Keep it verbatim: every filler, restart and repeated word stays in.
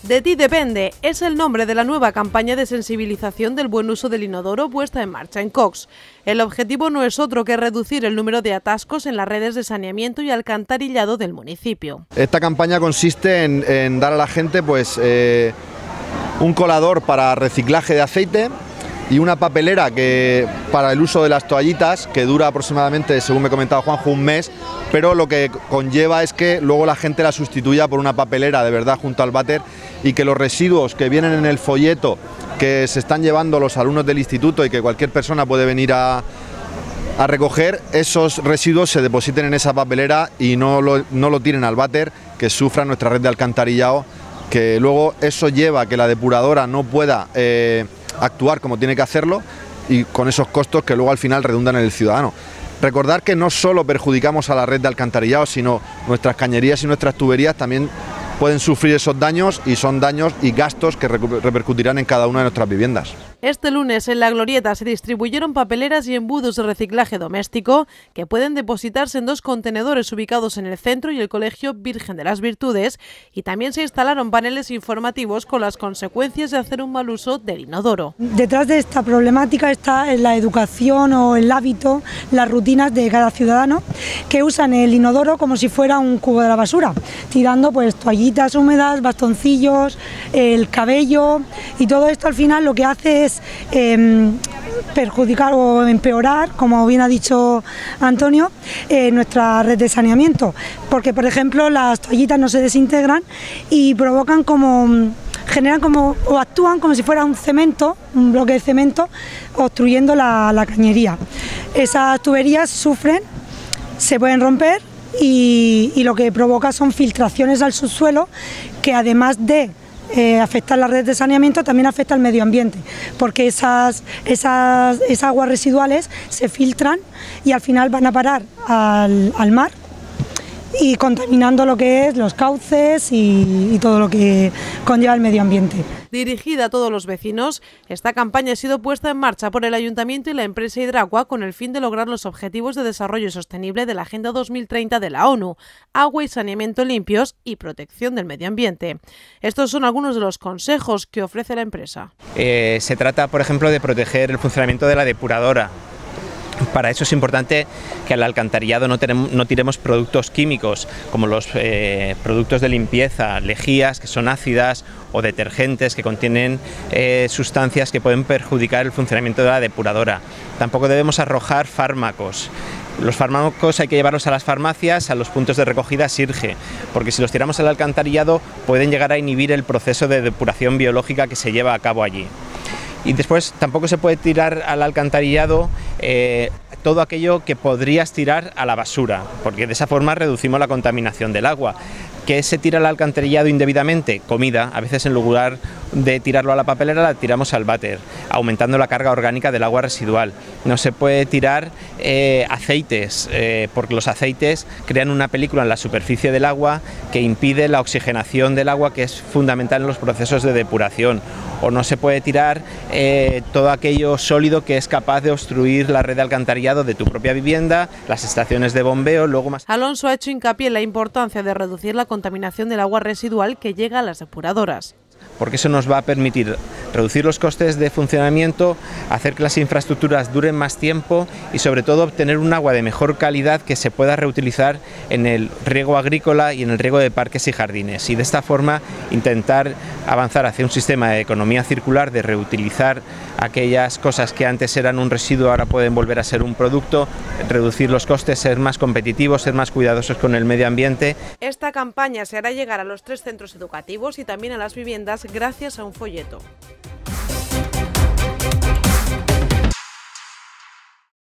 De ti depende es el nombre de la nueva campaña de sensibilización del buen uso del inodoro puesta en marcha en Cox. El objetivo no es otro que reducir el número de atascos en las redes de saneamiento y alcantarillado del municipio. Esta campaña consiste en, en dar a la gente pues, eh, un colador para reciclaje de aceite y una papelera que para el uso de las toallitas, que dura aproximadamente, según me comentaba Juanjo, un mes, pero lo que conlleva es que luego la gente la sustituya por una papelera de verdad junto al váter y que los residuos que vienen en el folleto que se están llevando los alumnos del instituto y que cualquier persona puede venir a, a recoger, esos residuos se depositen en esa papelera y no lo, no lo tiren al váter, que sufra nuestra red de alcantarillado, que luego eso lleva a que la depuradora no pueda eh, actuar como tiene que hacerlo y con esos costos que luego al final redundan en el ciudadano. Recordar que no solo perjudicamos a la red de alcantarillado, sino nuestras cañerías y nuestras tuberías también pueden sufrir esos daños y son daños y gastos que repercutirán en cada una de nuestras viviendas. Este lunes en La Glorieta se distribuyeron papeleras y embudos de reciclaje doméstico que pueden depositarse en dos contenedores ubicados en el centro y el Colegio Virgen de las Virtudes, y también se instalaron paneles informativos con las consecuencias de hacer un mal uso del inodoro. Detrás de esta problemática está la educación o el hábito, las rutinas de cada ciudadano que usan el inodoro como si fuera un cubo de la basura, tirando pues toallitas húmedas, bastoncillos, el cabello, y todo esto al final lo que hace es Eh, perjudicar o empeorar, como bien ha dicho Antonio, eh, nuestra red de saneamiento, porque por ejemplo las toallitas no se desintegran y provocan como, generan como o actúan como si fuera un cemento, un bloque de cemento obstruyendo la, la cañería. Esas tuberías sufren, se pueden romper y, y lo que provoca son filtraciones al subsuelo que además de Eh, afectar la red de saneamiento también afecta al medio ambiente, porque esas, esas, esas aguas residuales se filtran y al final van a parar al, al mar y contaminando lo que es los cauces y, y todo lo que conlleva el medio ambiente. Dirigida a todos los vecinos, esta campaña ha sido puesta en marcha por el Ayuntamiento y la empresa Hidracua con el fin de lograr los Objetivos de Desarrollo Sostenible de la Agenda dos mil treinta de la ONU, agua y saneamiento limpios y protección del medio ambiente. Estos son algunos de los consejos que ofrece la empresa. Eh, se trata, por ejemplo, de proteger el funcionamiento de la depuradora. Para eso es importante que al alcantarillado no, tenemos, no tiremos productos químicos como los eh, productos de limpieza, lejías que son ácidas o detergentes que contienen eh, sustancias que pueden perjudicar el funcionamiento de la depuradora. Tampoco debemos arrojar fármacos. Los fármacos hay que llevarlos a las farmacias, a los puntos de recogida SIRGE, porque si los tiramos al alcantarillado pueden llegar a inhibir el proceso de depuración biológica que se lleva a cabo allí. Y después tampoco se puede tirar al alcantarillado eh, todo aquello que podrías tirar a la basura, porque de esa forma reducimos la contaminación del agua. ¿Qué se tira al alcantarillado indebidamente? Comida. A veces en lugar de tirarlo a la papelera la tiramos al váter, aumentando la carga orgánica del agua residual. No se puede tirar eh, aceites, eh, porque los aceites crean una película en la superficie del agua que impide la oxigenación del agua, que es fundamental en los procesos de depuración. O no se puede tirar eh, todo aquello sólido que es capaz de obstruir la red de alcantarillado de tu propia vivienda, las estaciones de bombeo, luego más. Alonso ha hecho hincapié en la importancia de reducir la contaminación del agua residual que llega a las depuradoras. Porque eso nos va a permitir reducir los costes de funcionamiento, hacer que las infraestructuras duren más tiempo y sobre todo obtener un agua de mejor calidad que se pueda reutilizar en el riego agrícola y en el riego de parques y jardines, y de esta forma intentar avanzar hacia un sistema de economía circular, de reutilizar aquellas cosas que antes eran un residuo, ahora pueden volver a ser un producto, reducir los costes, ser más competitivos, ser más cuidadosos con el medio ambiente. Esta campaña se hará llegar a los tres centros educativos y también a las viviendas gracias a un folleto.